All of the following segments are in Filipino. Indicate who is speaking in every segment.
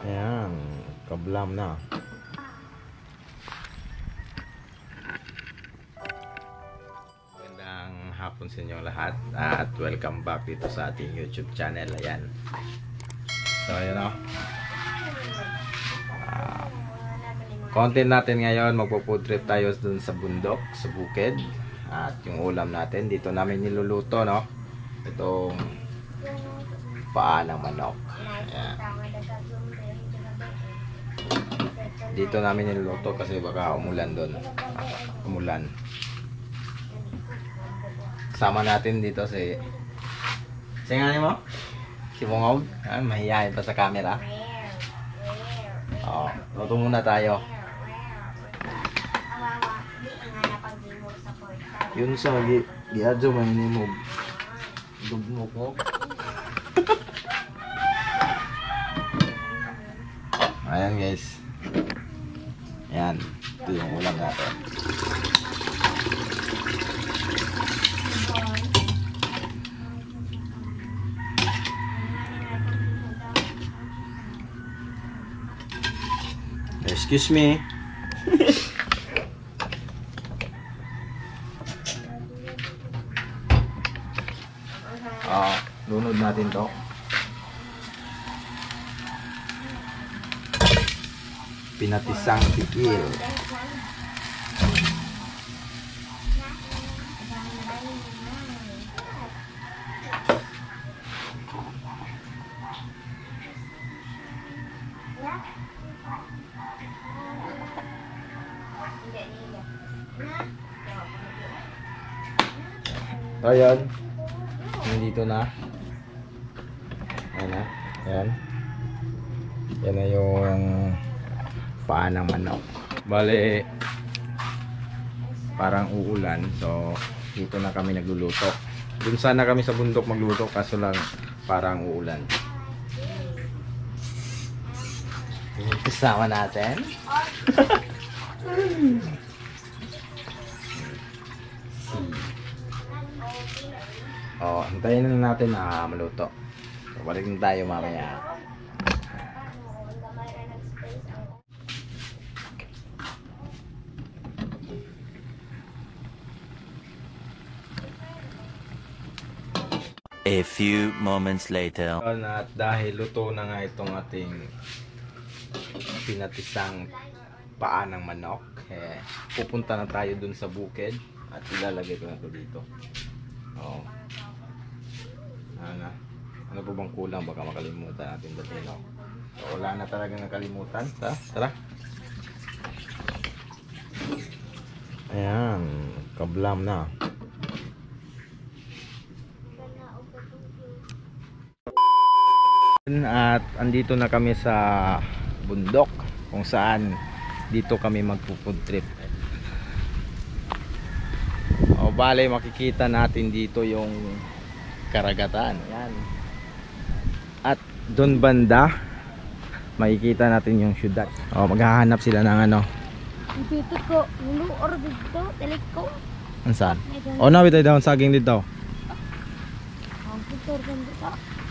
Speaker 1: Ayan, kablam na. Magandang hapon sa inyo lahat at welcome back dito sa ating YouTube channel. Ayan. So ayan o. Content natin ngayon, magpo-food trip tayo dun sa bundok, sa bukid. At yung ulam natin, dito namin niluluto, no? Itong paa ng manok. Ayan. Dito namin niluluto kasi baka umulan doon. Umulan. Sama natin dito si ngani mo? Si Bungog. Mahihayin pa sa camera. Oo. Luto muna tayo. Yun sa giadyo may nimog. Dugmok mo. Ayan guys. Ayan. Ito yung ulam natin. Excuse me. Lunod natin to. Pinatisang pikil. So yun, nandito na. Ayan na, ayan. Yan na yung paa ng manok. Bale, parang uulan. So, dito na kami nagluluto. Dun sana kami sa bundok magluto, kaso lang parang uulan. Kasama natin. Hintayin na natin na maluto. So, balik na tayo mamaya.
Speaker 2: A few moments later.
Speaker 1: At dahil luto na nga itong ating pinatisang paa ng manok, pupunta na tayo dun sa bukid at ilalagay ko na ito dito. Ano po bang kulang? Baka makalimutan natin dati, no? So, wala na talaga nakalimutan. Tara. Ayan, kablam na. At andito na kami sa bundok kung saan dito kami magpo-food trip. Bale, makikita natin dito yung karagatan. Yan. At doon banda makikita natin yung syudad. Maghahanap sila ng ano.
Speaker 3: Dito ko, nulo or dito, telik ko.
Speaker 1: Saan? Nawit ay daw saging dito.
Speaker 3: Ang putor kan dito.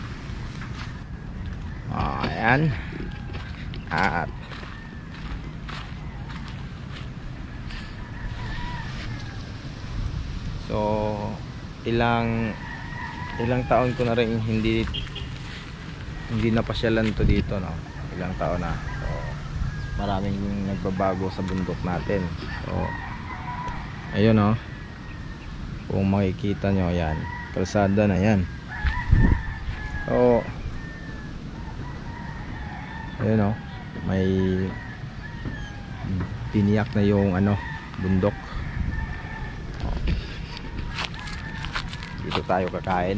Speaker 1: Ayan. At so ilang taon ko na rin hindi napasyalan to dito, no? Ilang taon na. So maraming nagbabago sa bundok natin. So ayun, no? Kung makikita nyo, yan, kalsada na yan. So ayun, no? May tiniyak na yung ano, bundok. Dito tayo kakain.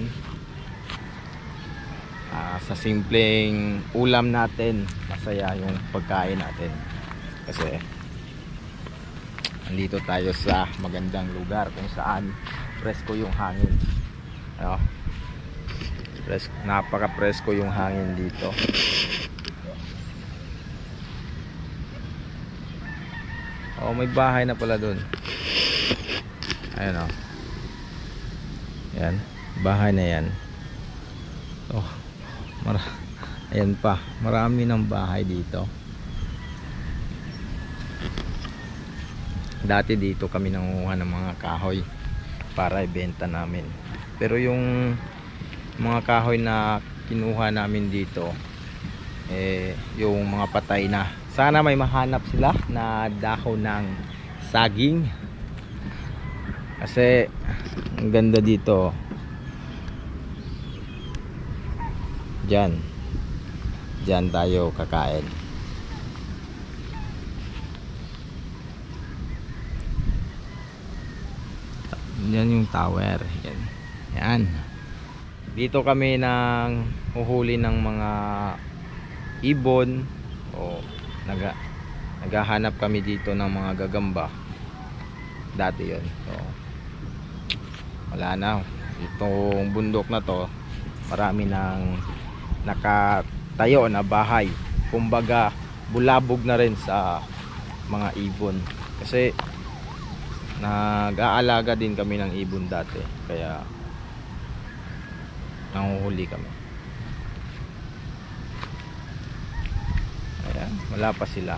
Speaker 1: Sa simpleng ulam natin, masaya yung pagkain natin kasi andito tayo sa magandang lugar kung saan presko yung hangin. Napaka presko yung hangin dito. May bahay na pala dun. Ayan, Yan, bahay na yan. Ayan pa, marami ng bahay dito. Dati dito kami nanguha ng mga kahoy para ibenta namin. Pero yung mga kahoy na kinuha namin dito, yung mga patay na. Sana may mahanap sila na dahon ng saging. Kasi ang ganda dito. Diyan tayo kakain. Yan yung tower. Yan. Dito kami nang huhuli ng mga ibon o naghahanap kami dito ng mga gagamba. Dati yun. So, wala na. Itong bundok na to, marami nang nakatayo na bahay. Kumbaga, bulabog na rin sa mga ibon. Kasi nag-aalaga din kami ng ibon dati, kaya nanguhuli kami. Ayan, wala pa sila.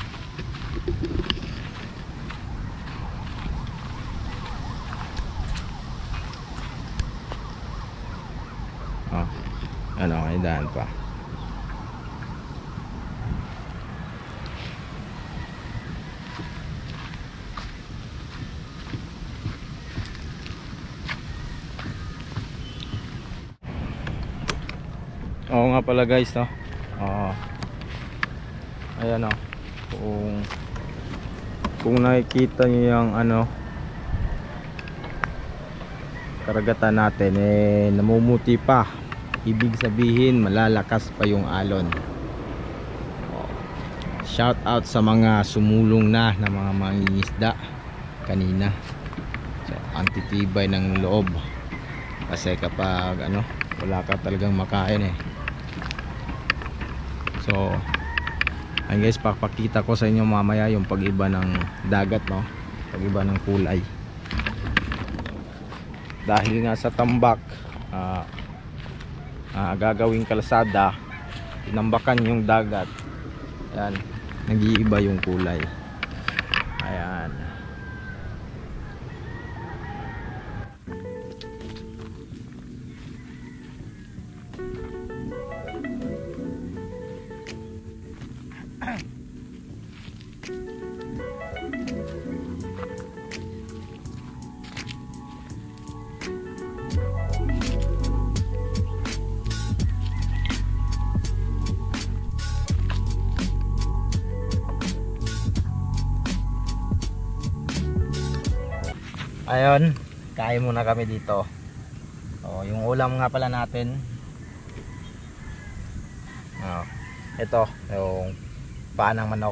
Speaker 1: Ano, may daan pa. Oo nga pala guys, no? Ayan, no? Kung nakikita nyo yung karagatan natin, namumuti pa. Ibig sabihin malalakas pa yung alon. Shout out sa mga sumulong na mga mangingisda kanina. So, antitibay ng loob. Kasi kapag wala ka talagang makain So ayun guys, papakita ko sa inyo mamaya yung pag-iba ng dagat, no? Pag-iba ng kulay. Dahil nga sa tambak, gagawing kalsada, tinambakan yung dagat. Ayan, nag-iiba yung kulay. Ayan. Ayun, kain muna kami dito. Yung ulam nga pala natin. Ito, yung paa ng manok.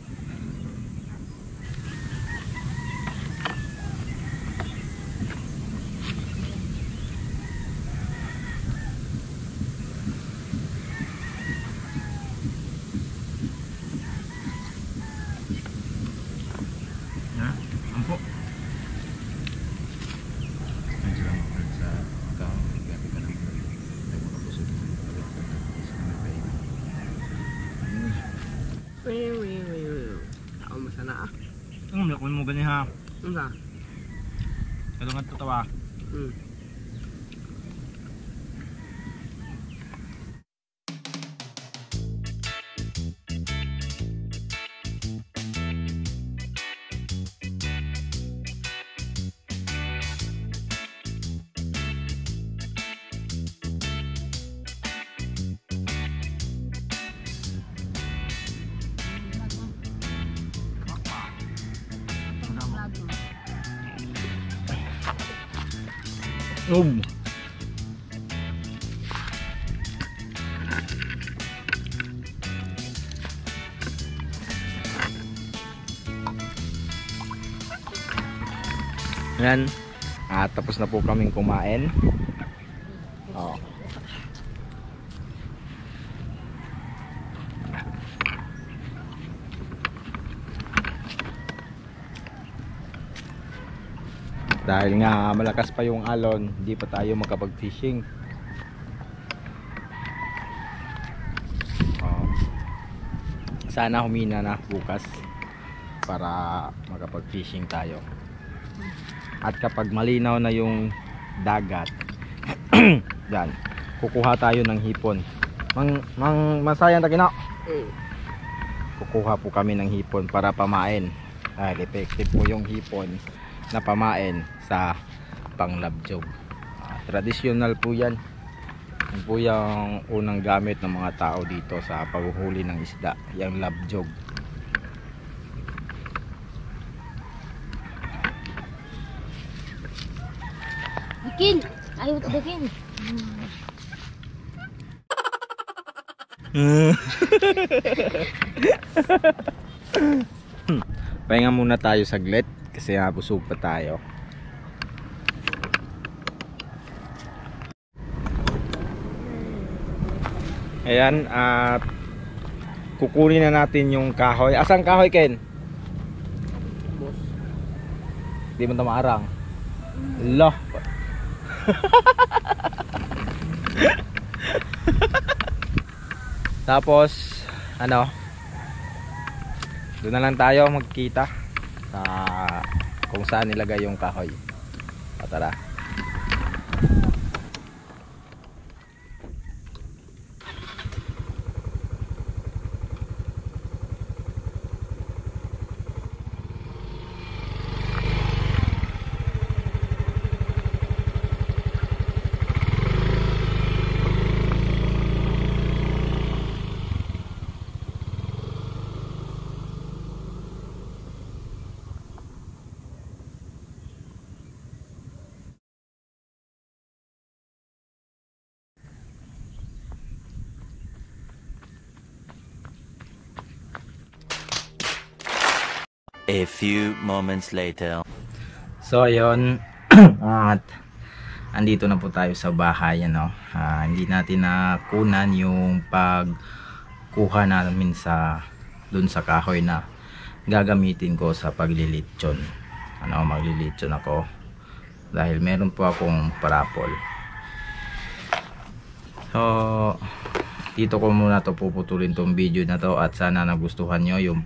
Speaker 1: Ampo.
Speaker 4: Tao masana ah.
Speaker 1: Lakon mo ganyan ha.
Speaker 4: Ano?
Speaker 1: Ito nga tatawa. Yan. Tapos na po kaming kumain. Dahil nga malakas pa yung alon, hindi pa tayo makapag-fishing. sana humina na bukas para makapag fishing tayo. At kapag malinaw na yung dagat yan, kukuha tayo ng hipon. Masayan ta kina. Kukuha po kami ng hipon para pamain. Effective po yung hipon na pamain sa panglabjog. Traditional po yan. Yan po yung unang gamit ng mga tao dito sa paghuhuli ng isda, yung labjog.
Speaker 3: Bikin. Ayaw bikin.
Speaker 1: Pahinga muna tayo saglit kasi busog pa tayo. Ayan, at kukunin na natin yung kahoy. Asang kahoy, Ken? Di mo na maarang. Lah. Tapos ano, doon na lang tayo magkita sa kung saan nilagay yung kahoy. Tara.
Speaker 2: A few moments later.
Speaker 1: So ayun, at andito na po tayo sa bahay, ano. Hindi natin nakunan yung pagkuha namin sa dun sa kahoy na gagamitin ko sa paglilitsyon. Ano, maglilitsyon ako dahil meron po akong parapol. So dito ko muna to puputulin tong video na to, at sana nagustuhan nyo yung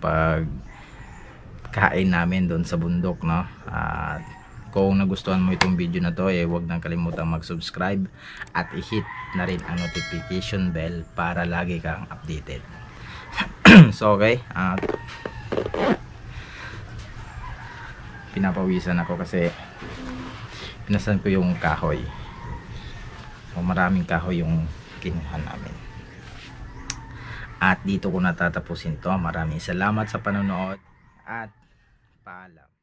Speaker 1: kain namin doon sa bundok, no? At kung nagustuhan mo itong video na to, huwag nang kalimutang mag-subscribe at i-hit na rin ang notification bell para lagi kang updated. So okay, pinapawisan ako kasi pinasan ko yung kahoy. So maraming kahoy yung kinuha namin. At dito ko natatapusin to. Maraming salamat sa panonood at paalam.